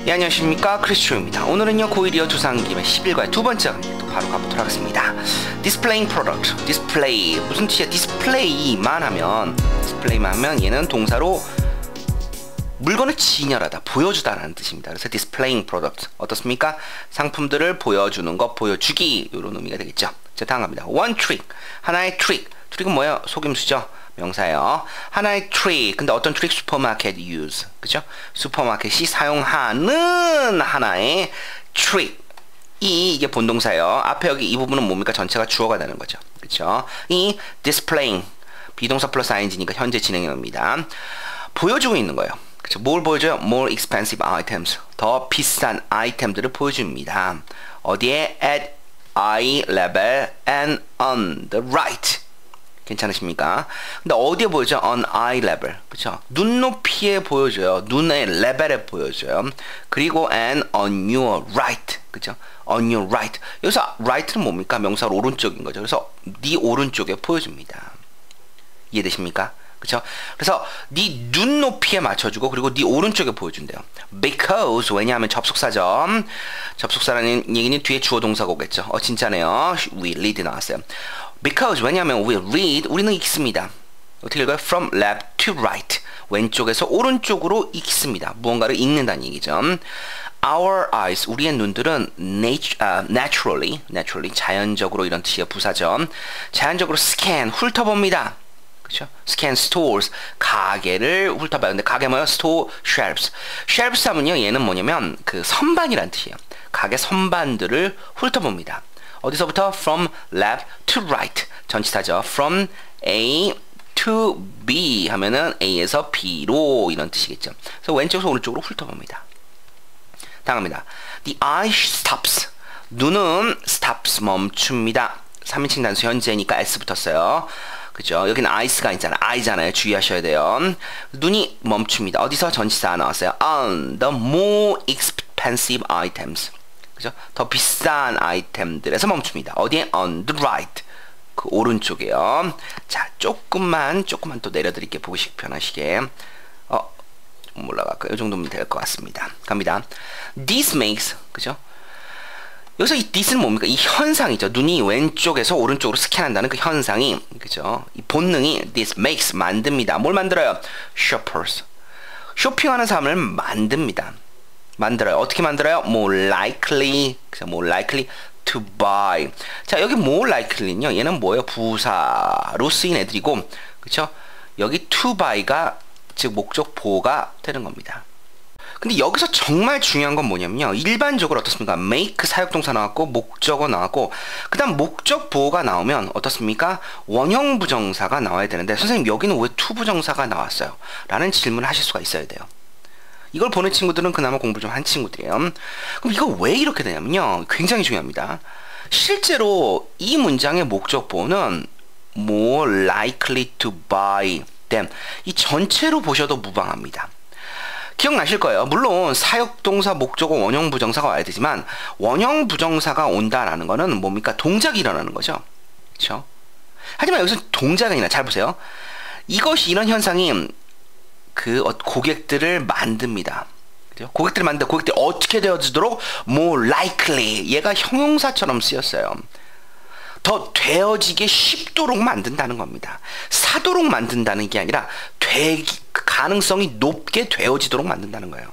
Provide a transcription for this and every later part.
예, 안녕하십니까, 크리스초입니다. 오늘은요 고1이어 조상기의 11과의 두 번째 강의 또 바로 가보도록 하겠습니다. Displaying product, display 무슨 뜻이야? 디스플레이만 하면 얘는 동사로 물건을 진열하다, 보여주다라는 뜻입니다. 그래서 displaying product 어떻습니까? 상품들을 보여주는 것, 보여주기 이런 의미가 되겠죠. 자, 다음 갑니다. One trick, 하나의 트릭. 트릭은 뭐예요? 속임수죠. 명사예요. 하나의 트릭. 근데 어떤 트릭? 슈퍼마켓 use. 그죠? 슈퍼마켓이 사용하는 하나의 트릭. 이게 본동사예요. 앞에 여기 이 부분은 뭡니까? 전체가 주어가 되는 거죠. 그죠? 이 displaying 비동사 플러스 ing니까 현재 진행형입니다. 보여주고 있는 거예요. 그죠? 뭘 보여줘요? More expensive items. 더 비싼 아이템들을 보여줍니다. 어디에? At eye level and on the right. 괜찮으십니까? 근데 어디에 보여줘요? On eye level. 그쵸? 눈높이에 보여줘요. 눈의 레벨에 보여줘요. 그리고 and on your right. 그죠? On your right. 여기서 right는 뭡니까? 명사로 오른쪽인 거죠. 그래서 네 오른쪽에 보여줍니다. 이해되십니까? 그쵸? 그래서 네 눈높이에 맞춰주고 그리고 네 오른쪽에 보여준대요. Because 왜냐하면 접속사죠. 접속사라는 얘기는 뒤에 주어 동사가 오겠죠. 진짜네요. We read 나왔어요. Because 왜냐하면 we read 우리는 읽습니다. 어떻게 읽어요? From left to right. 왼쪽에서 오른쪽으로 읽습니다. 무언가를 읽는다는 얘기죠. Our eyes 우리의 눈들은 naturally 자연적으로 이런 뜻이에요. 부사죠. 자연적으로 scan 훑어봅니다. 그렇죠? Scan stores 가게를 훑어봐요. 근데 가게 뭐예요? Store shelves. shelves 하면요 얘는 뭐냐면 그 선반이란 뜻이에요. 가게 선반들을 훑어봅니다. 어디서부터? From left to right. 전치사죠. From A to B 하면은 A에서 B로 이런 뜻이겠죠. 그래서 왼쪽에서 오른쪽으로 훑어봅니다. 다음입니다. The eye stops. 눈은 stops 멈춥니다. 3인칭 단수 현재니까 S 붙었어요. 그죠? 여기는 eyes가 있잖아요. eye잖아요. 주의하셔야 돼요. 눈이 멈춥니다. 어디서? 전치사 나왔어요. On the more expensive items. 그죠? 더 비싼 아이템들에서 멈춥니다. 어디에? On the right. 그 오른쪽에요. 자, 조금만 또 내려드릴게요. 보기 편하시게. 좀 올라갈까요? 이 정도면 될 것 같습니다. 갑니다. This makes, 그죠? 여기서 이 this는 뭡니까? 이 현상이죠. 눈이 왼쪽에서 오른쪽으로 스캔한다는 그 현상이, 그죠? 이 본능이 this makes 만듭니다. 뭘 만들어요? Shoppers. 쇼핑하는 사람을 만듭니다. 만들어요. 어떻게 만들어요? More likely, 그죠? More likely to buy. 자, 여기 more likely는요. 얘는 뭐예요? 부사로 쓰인 애들이고, 그죠? 여기 to buy가 즉 목적 보호가 되는 겁니다. 근데 여기서 정말 중요한 건 뭐냐면요. 일반적으로 어떻습니까? make 사역동사 나왔고 목적어 나왔고 그 다음 목적 보호가 나오면 어떻습니까? 원형 부정사가 나와야 되는데 선생님 여기는 왜 to 부정사가 나왔어요? 라는 질문을 하실 수가 있어야 돼요. 이걸 보는 친구들은 그나마 공부 좀 한 친구들이에요. 그럼 이거 왜 이렇게 되냐면요. 굉장히 중요합니다. 실제로 이 문장의 목적 보호는 more likely to buy them. 이 전체로 보셔도 무방합니다. 기억나실 거예요. 물론 사역동사, 목적어, 원형 부정사가 와야 되지만 원형 부정사가 온다라는 거는 뭡니까? 동작이 일어나는 거죠. 그렇죠? 하지만 여기서 동작이 아니라 잘 보세요. 이것이 이런 현상이 그 고객들을 만듭니다. 그죠? 고객들이 어떻게 되어지도록 more likely 얘가 형용사처럼 쓰였어요. 더 되어지게 쉽도록 만든다는 겁니다. 사도록 만든다는 게 아니라 가능성이 높게 되어지도록 만든다는 거예요.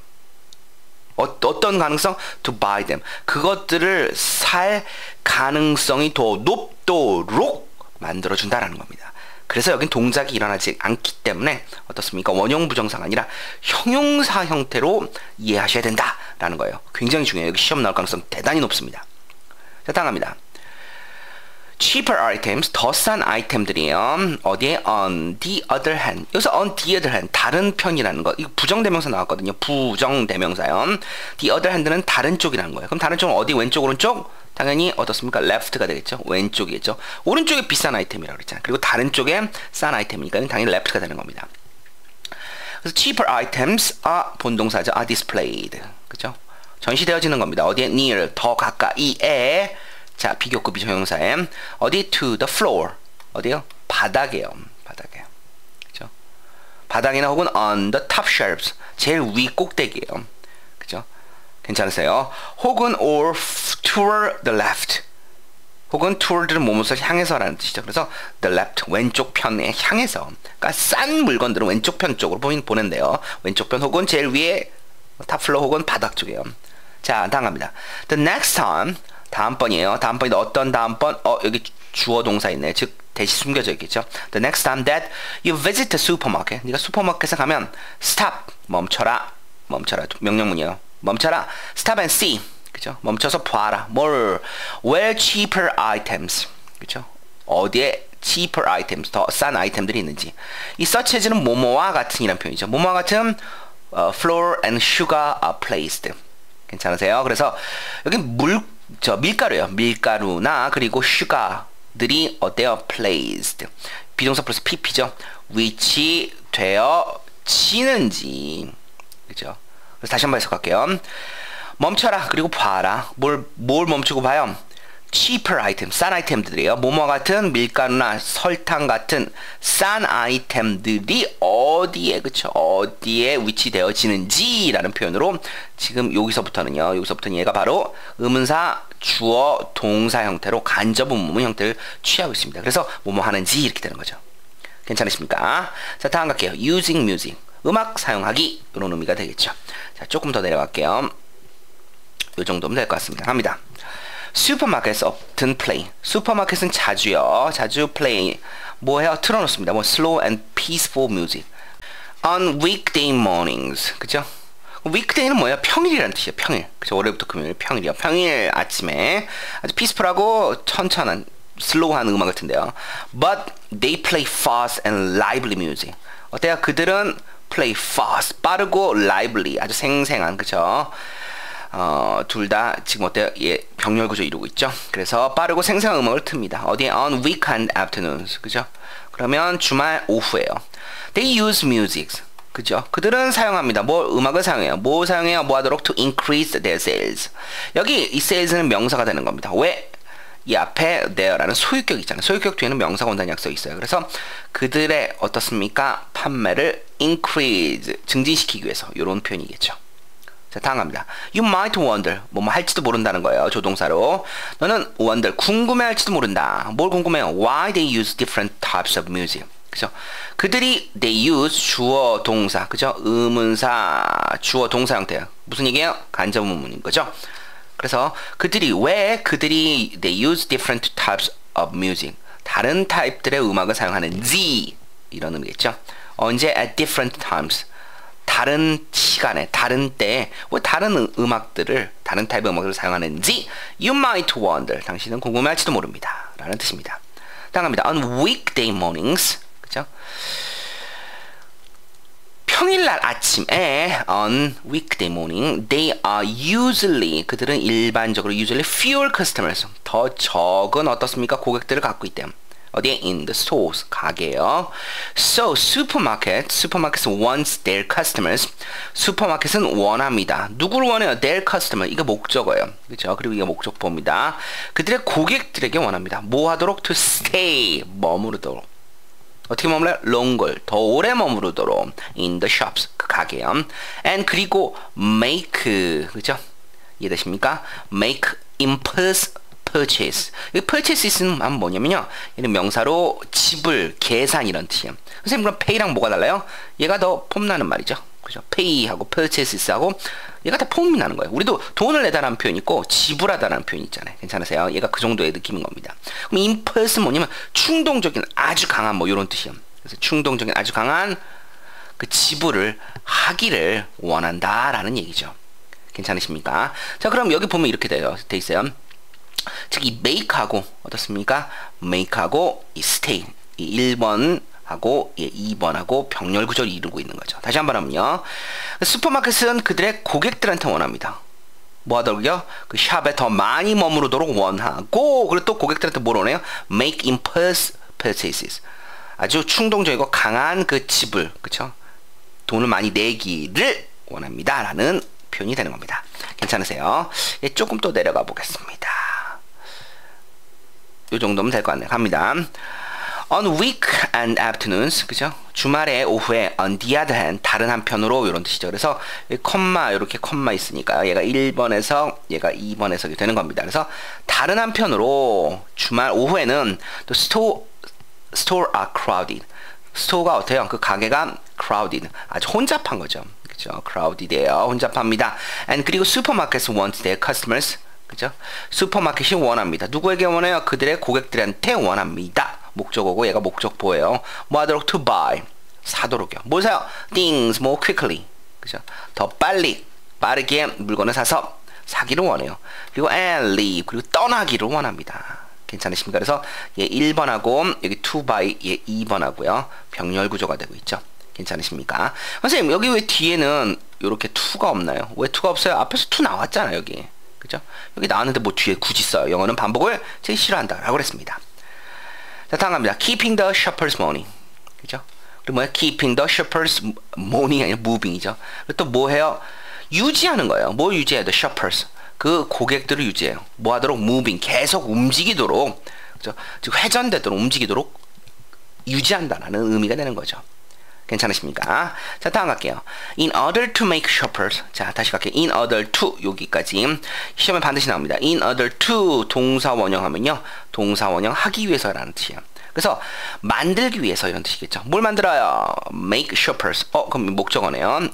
어떤 가능성? To buy them. 그것들을 살 가능성이 더 높도록 만들어준다는 겁니다. 그래서 여긴 동작이 일어나지 않기 때문에 어떻습니까? 원형 부정사가 아니라 형용사 형태로 이해하셔야 된다라는 거예요. 굉장히 중요해요. 여기 시험 나올 가능성 대단히 높습니다. 자, 다음 갑니다. cheaper items, 더 싼 아이템들이에요. 어디에? on the other hand. 여기서 on the other hand, 다른 편이라는 거. 이거 부정대명사 나왔거든요. 부정대명사요. the other hand는 다른 쪽이라는 거예요. 그럼 다른 쪽은 어디? 왼쪽, 오른쪽? 당연히 어떻습니까? left가 되겠죠. 왼쪽이겠죠. 오른쪽에 비싼 아이템이라고 그랬잖아요. 그리고 다른 쪽에 싼 아이템이니까 당연히 left가 되는 겁니다. 그래서 cheaper items 본동사죠. are displayed. 그죠? 전시되어지는 겁니다. 어디에? near, 더 가까이에. 자, 비교급이죠. 형용사에. 어디? to the floor. 어디요? 바닥에요. 바닥에. 그죠? 바닥이나 혹은 on the top shelves. 제일 위 꼭대기에요. 그죠? 괜찮으세요? 혹은 or toward the left. 혹은 toward는 무엇을 향해서라는 뜻이죠. 그래서 the left, 왼쪽 편에 향해서. 그러니까 싼 물건들은 왼쪽 편 쪽으로 보낸대요. 왼쪽 편 혹은 제일 위에 탑 플로어 혹은 바닥 쪽이에요. 자, 다음 갑니다. The next time, 다음번이에요. 다음번이 어떤 다음번? 여기 주어 동사 있네. 즉 대시 숨겨져 있겠죠. The next time that you visit the supermarket, 네가 슈퍼마켓에 가면 stop, 멈춰라. 멈춰라. 명령문이에요. 멈춰라. Stop and see. 그죠? 멈춰서 봐라. 뭘? Where cheaper items. 그죠? 어디에 cheaper items, 더 싼 아이템들이 있는지. 이 such as는 뭐뭐와 같은 이란 표현이죠. 뭐뭐와 같은 flour and sugar are placed. 괜찮으세요? 그래서 여기 밀가루예요. 밀가루나 그리고 sugar들이 어때요? placed. 비동사 플러스 pp죠. 위치되어지는지. 그죠? 그래서 다시 한번 해석할게요. 멈춰라. 그리고 봐라. 뭘 멈추고 봐요? cheaper item, 싼 아이템들이에요. 뭐뭐 같은 밀가루나 설탕 같은 싼 아이템들이 어디에, 그쵸? 어디에 위치되어지는지라는 표현으로 지금 여기서부터는 얘가 바로 의문사, 주어, 동사 형태로 간접 의문문 형태를 취하고 있습니다. 그래서 뭐뭐 하는지 이렇게 되는 거죠. 괜찮으십니까? 자, 다음 갈게요. using music, 음악 사용하기, 이런 의미가 되겠죠. 자, 조금 더 내려갈게요. 이 정도면 될 것 같습니다. 갑니다. 슈퍼마켓에서 often play. 슈퍼마켓은 자주 play. 뭐해요? 틀어놓습니다. slow and peaceful music. On weekday mornings. 그죠? weekday는 뭐예요? 평일이라는 뜻이에요. 평일. 그죠? 월요일부터 금요일 평일이요. 평일 아침에 아주 peaceful하고 천천한 슬로우한 음악 같은데요. But they play fast and lively music. 어때요? 그들은 play fast. 빠르고 lively. 아주 생생한. 그죠? 둘 다 지금 어때요? 예, 병렬 구조 이루고 있죠. 그래서 빠르고 생생한 음악을 틉니다. 어디에? On weekend afternoons. 그죠? 그러면 주말 오후에요. They use music. 그죠? 그들은 사용합니다. 음악을 사용해요. 뭐 사용해요? 뭐 하도록? To increase their sales. 여기 이 sales는 명사가 되는 겁니다. 왜? 이 앞에 there라는 소유격 있잖아요. 소유격 뒤에는 명사가 온다는 약속이 있어요. 그래서 그들의 어떻습니까? 판매를 increase, 증진시키기 위해서 이런 표현이겠죠. 자, 다음 갑니다. You might wonder. 뭐뭐 할지도 모른다는 거예요. 조동사로. 너는 wonder. 궁금해할지도 모른다. 뭘 궁금해요? Why they use different types of music. 그죠? 그들이 they use 주어 동사. 그죠? 의문사 주어 동사 형태예요. 무슨 얘기예요? 간접 의문인 거죠. 그래서 왜 그들이 they use different types of music. 다른 타입들의 음악을 사용하는지 이런 의미겠죠. 언제? At different times. 다른 시간에, 다른 때에 왜 다른 음악들을, 다른 타입의 음악들을 사용하는지 You might wonder. 당신은 궁금해할지도 모릅니다. 라는 뜻입니다. 다음 갑니다. On weekday mornings. 그죠? 평일날 아침에 on weekday morning they are usually, 그들은 일반적으로 usually fewer customers, 더 적은 어떻습니까? 고객들을 갖고 있대요. 어디에? In the stores. 가게요. So, supermarkets wants their customers. 슈퍼마켓은 원합니다. 누구를 원해요? Their customer. 이게 목적어예요. 그렇죠? 그리고 이게 목적보입니다. 그들의 고객들에게 원합니다. 뭐 하도록? To stay. 머무르도록. 어떻게 머물러요? longer. 더 오래 머무르도록. In the shops. 그 가게요. And 그리고 make. 그죠? 이해되십니까? make impulse purchase. 이 purchases는 뭐냐면요, 얘는 명사로 지불, 계산 이런 뜻이에요. 선생님 그럼 pay랑 뭐가 달라요? 얘가 더 폼나는 말이죠. 그죠? pay하고 purchases하고 얘가 다 폼이 나는 거예요. 우리도 돈을 내다라는 표현이 있고 지불하다라는 표현이 있잖아요. 괜찮으세요? 얘가 그 정도의 느낌인 겁니다. 그럼 impulse는 뭐냐면 충동적인 아주 강한 뭐 이런 뜻이에요. 그래서 충동적인 아주 강한 그 지불을 하기를 원한다라는 얘기죠. 괜찮으십니까? 자, 그럼 여기 보면 이렇게 돼 있어요. 즉, 이 make하고 어떻습니까? make하고 이 stay, 이 1번하고 2번하고 병렬 구조를 이루고 있는 거죠. 다시 한번 하면요. 슈퍼마켓은 그들의 고객들한테 원합니다. 뭐 하더라고요? 그 샵에 더 많이 머무르도록 원하고, 그리고 또 고객들한테 뭘 원해요? make impulse purchases. 아주 충동적이고 강한 그 지불, 그쵸? 돈을 많이 내기를 원합니다. 라는 표현이 되는 겁니다. 괜찮으세요? 예, 조금 또 내려가 보겠습니다. 이 정도면 될 것 같네요. 갑니다. On weekend afternoons, 그죠? 주말에 오후에 on the other hand, 다른 한편으로 이런 뜻이죠. 그래서 컴마 이렇게 컴마 있으니까 얘가 1번에서 얘가 2번에서 되는 겁니다. 그래서 다른 한편으로 주말 오후에는 또 store are crowded. 스토어가 어때요? 그 가게가 crowded. 아주 혼잡한 거죠. 그죠? crowded예요. 혼잡합니다. And 그리고 supermarkets want their customers. 그죠? 슈퍼마켓이 원합니다. 누구에게 원해요? 그들의 고객들한테 원합니다. 목적어고 얘가 목적보예요. 뭐 하도록? to buy. 사도록이요. 뭘 사요? things more quickly. 그죠? 더 빨리, 빠르게 물건을 사서 사기를 원해요. 그리고 and leave. 그리고 떠나기를 원합니다. 괜찮으십니까? 그래서 얘 1번하고 여기 to buy 얘 2번하고요. 병렬 구조가 되고 있죠. 괜찮으십니까? 선생님 여기 왜 뒤에는 이렇게 to가 없나요? 왜 to가 없어요? 앞에서 to 나왔잖아요. 여기. 그죠? 여기 나왔는데 뭐 뒤에 굳이 써요. 영어는 반복을 제일 싫어한다 라고 그랬습니다. 자, 다음 갑니다. Keeping the shoppers money. 그죠? 그리고 뭐야? Keeping the shoppers money 아니라 moving이죠. 그리고 또 뭐 해요? 유지하는 거예요. 뭘 유지해요? The shoppers. 그 고객들을 유지해요. 뭐 하도록? moving. 계속 움직이도록. 그죠? 즉 회전되도록 움직이도록 유지한다라는 의미가 되는 거죠. 괜찮으십니까? 자, 다음 갈게요. In order to make shoppers. 자, 다시 갈게요. In order to 여기까지 시험에 반드시 나옵니다. In order to 동사 원형하면요. 동사 원형 하기 위해서라는 뜻이에요. 그래서 만들기 위해서 이런 뜻이겠죠. 뭘 만들어요? Make shoppers. 그럼 목적어네요.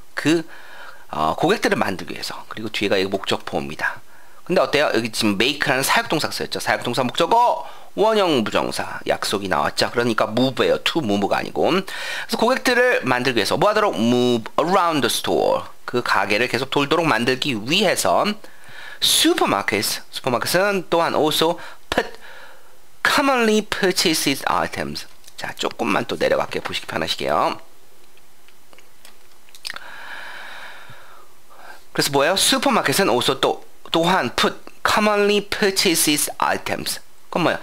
고객들을 만들기 위해서. 그리고 뒤에가 이 목적보입니다. 근데 어때요? 여기 지금 make라는 사역동사 쓰였죠. 사역동사 목적어 원형 부정사 약속이 나왔죠. 그러니까 move예요. to move가 아니고. 그래서 고객들을 만들기 위해서 뭐 하도록? move around the store. 그 가게를 계속 돌도록 만들기 위해서 supermarket은 또한 also put commonly purchased items. 자, 조금만 또 내려갈게요. 보시기 편하시게요. 그래서 뭐예요? 슈퍼마켓은 also 또한 put commonly purchased items. 그건 뭐야?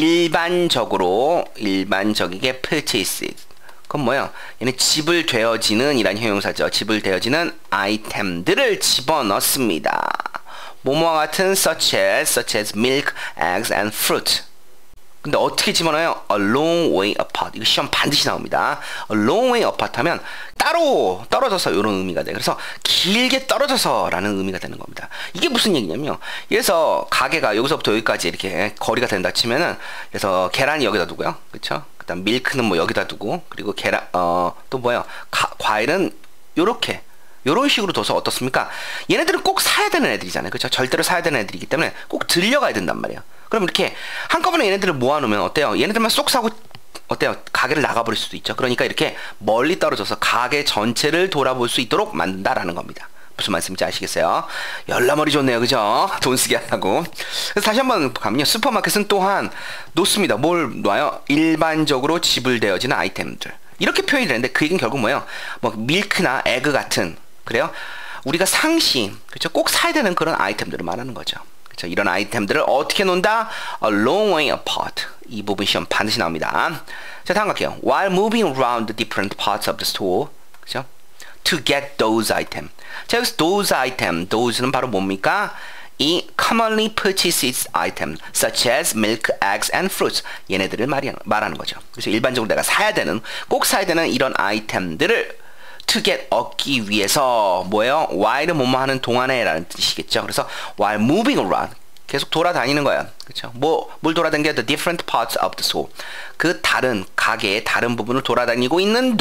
일반적이게 purchase. 그건 뭐야? 얘는 지불되어지는 이란 형용사죠. 지불되어지는 아이템들을 집어넣습니다. 뭐뭐와 같은 such as milk, eggs, and fruit. 근데 어떻게 집어넣어요? A long way apart. 이거 시험 반드시 나옵니다. A long way apart 하면 따로 떨어져서 이런 의미가 돼요. 그래서 길게 떨어져서라는 의미가 되는 겁니다. 이게 무슨 얘기냐면요. 그래서 가게가 여기서부터 여기까지 이렇게 거리가 된다 치면은 그래서 계란이 여기다 두고요. 그렇죠? 그다음 밀크는 뭐 여기다 두고 그리고 계란 또 뭐예요? 과일은 요렇게 요런 식으로 둬서 어떻습니까? 얘네들은 꼭 사야 되는 애들이잖아요. 그렇죠? 절대로 사야 되는 애들이기 때문에 꼭 들려가야 된단 말이에요. 그럼 이렇게 한꺼번에 얘네들을 모아놓으면 어때요? 얘네들만 쏙 사고 어때요? 가게를 나가버릴 수도 있죠. 그러니까 이렇게 멀리 떨어져서 가게 전체를 돌아볼 수 있도록 만든다라는 겁니다. 무슨 말씀인지 아시겠어요? 열나머리 좋네요. 그죠? 돈 쓰게 하고. 그래서 다시 한번 가면요. 슈퍼마켓은 또한 놓습니다. 뭘 놔요? 일반적으로 지불되어지는 아이템들. 이렇게 표현이 되는데 그 얘기는 결국 뭐예요? 뭐 밀크나 에그 같은 그래요? 우리가 상시 그렇죠? 꼭 사야 되는 그런 아이템들을 말하는 거죠. 그렇죠? 이런 아이템들을 어떻게 놓는다? A long way apart. 이 부분 시험 반드시 나옵니다. 자, 다음 갈게요. While moving around the different parts of the store, 그렇죠? To get those item. 자, 여기서 those item, those는 바로 뭡니까? 이 commonly purchased item, such as milk, eggs, and fruits. 얘네들을 말하는 거죠. 그래서 일반적으로 내가 사야 되는, 꼭 사야 되는 이런 아이템들을 to get 얻기 위해서 뭐예요? while은 뭐뭐 하는 동안에 라는 뜻이겠죠. 그래서 while moving around 계속 돌아다니는 거야. 그렇죠? 뭘 돌아다니게? The different parts of the store. 그 다른 가게의 다른 부분을 돌아다니고 있는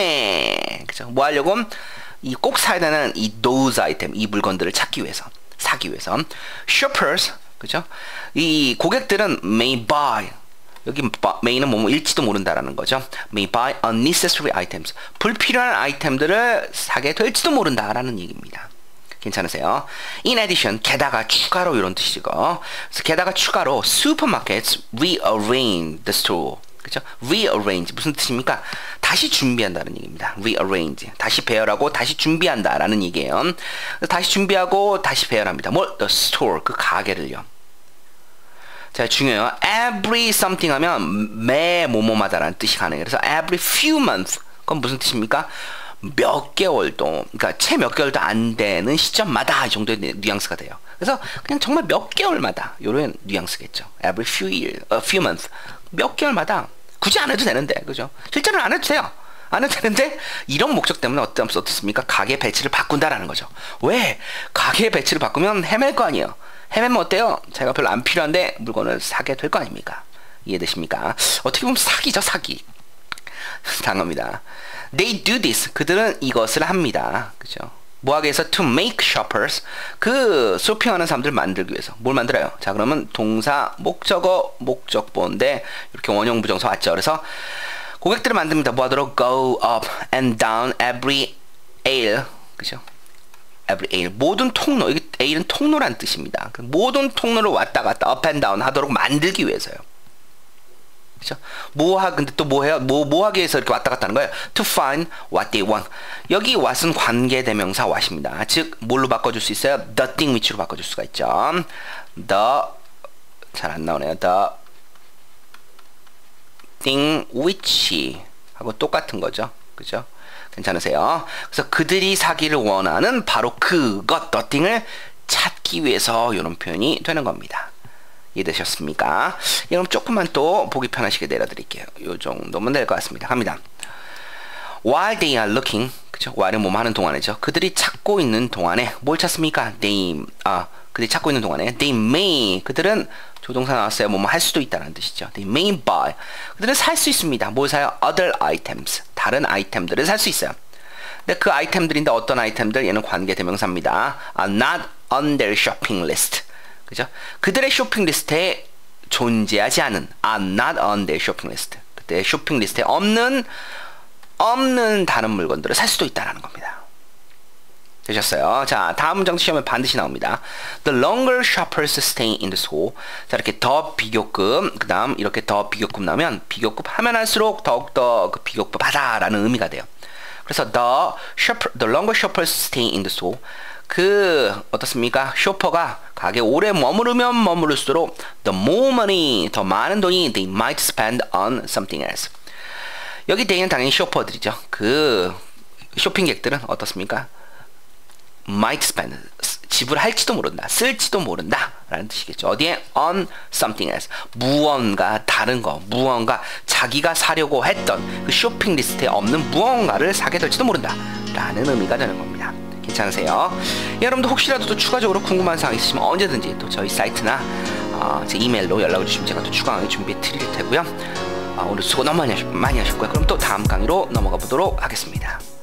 동안에 그렇죠? 뭐 하려고? 이 꼭 사야 되는 이 those item, 이 물건들을 찾기 위해서, 사기 위해서. Shoppers, 그렇죠? 이 고객들은 may buy. 여기 may는 뭐뭐 일지도 모른다라는 거죠. May buy unnecessary items. 불필요한 아이템들을 사게 될지도 모른다라는 얘기입니다. 괜찮으세요? In addition, 게다가 추가로 이런 뜻이고, 그래서 게다가 추가로 supermarkets rearrange the store. 그렇죠? rearrange 무슨 뜻입니까? 다시 준비한다는 얘기입니다. rearrange 다시 배열하고 다시 준비한다라는 얘기예요. 다시 준비하고 다시 배열합니다. 뭘? the store 그 가게를요. 자, 중요해요. every something 하면 매 뭐뭐마다라는 뜻이 가능해요. 그래서 every few months 그건 무슨 뜻입니까? 몇 개월도, 그러니까 채 몇 개월도 안 되는 시점마다 이 정도의 뉘앙스가 돼요. 그래서 그냥 정말 몇 개월마다 이런 뉘앙스겠죠. Every few years, few months, 몇 개월마다 굳이 안 해도 되는데, 그죠? 실제로는 안 해도 돼요. 안 해도 되는데 이런 목적 때문에 어떻습니까? 가게 배치를 바꾼다라는 거죠. 왜? 가게 배치를 바꾸면 헤맬 거 아니에요. 헤매면 어때요? 자기가 별로 안 필요한데 물건을 사게 될 거 아닙니까? 이해되십니까? 어떻게 보면 사기죠, 사기. 당합니다. They do this. 그들은 이것을 합니다. 그죠? 뭐 하기 위해서? To make shoppers. 그 쇼핑하는 사람들 만들기 위해서. 뭘 만들어요? 자, 그러면 동사, 목적어, 목적보인데 이렇게 원형 부정사 왔죠. 그래서 고객들을 만듭니다. 뭐 하도록? Go up and down every aisle. 그죠? every aisle. 모든 통로. 이게 aisle은 통로란 뜻입니다. 모든 통로를 왔다 갔다 up and down 하도록 만들기 위해서요. 그죠? 근데 또 뭐 해요? 뭐 하기 위해서 이렇게 왔다 갔다 하는 거예요? To find what they want. 여기 what은 관계대명사 what입니다. 즉, 뭘로 바꿔줄 수 있어요? The thing which로 바꿔줄 수가 있죠. 잘 안 나오네요. The thing which 하고 똑같은 거죠. 그죠? 괜찮으세요? 그래서 그들이 사기를 원하는 바로 그것, the thing을 찾기 위해서 이런 표현이 되는 겁니다. 이해되셨습니까? 그럼 조금만 또 보기 편하시게 내려드릴게요. 요 정도면 될 것 같습니다. 갑니다. While they are looking, 그죠? while은 뭐뭐 하는 동안이죠. 그들이 찾고 있는 동안에 뭘 찾습니까? 그들이 찾고 있는 동안에 they may, 그들은 조동사 나왔어요. 뭐뭐 할 수도 있다는 뜻이죠. They may buy. 그들은 살 수 있습니다. 뭘 사요? Other items. 다른 아이템들을 살 수 있어요. 근데 그 아이템들인데 어떤 아이템들? 얘는 관계대명사입니다. Are not on their shopping list. 그죠? 그들의 쇼핑 리스트에 존재하지 않은 are not on their shopping list. 그때 쇼핑 리스트에 없는 다른 물건들을 살 수도 있다는 겁니다. 되셨어요? 자, 다음 문장 시험에 반드시 나옵니다. The longer shoppers stay in the store. 자, 이렇게 더 비교급, 그 다음 이렇게 더 비교급 나오면 비교급 하면 할수록 더욱더 그 비교급하다라는 의미가 돼요. 그래서 the longer shoppers stay in the store. 어떻습니까? 쇼퍼가 가게에 오래 머무르면 머무를수록 the more money, 더 많은 돈이 they might spend on something else. 여기 they는 당연히 쇼퍼들이죠. 그 쇼핑객들은 어떻습니까? might spend, 지불할지도 모른다, 쓸지도 모른다 라는 뜻이겠죠. 어디에? on something else. 무언가 다른 거, 무언가 자기가 사려고 했던 그 쇼핑 리스트에 없는 무언가를 사게 될지도 모른다 라는 의미가 되는 겁니다. 괜찮으세요? 여러분도 혹시라도 또 추가적으로 궁금한 사항 있으시면 언제든지 또 저희 사이트나 제 이메일로 연락을 주시면 제가 또 추가 강의 준비해 드릴 테고요. 오늘 수고 너무 많이 하셨고요. 그럼 또 다음 강의로 넘어가 보도록 하겠습니다.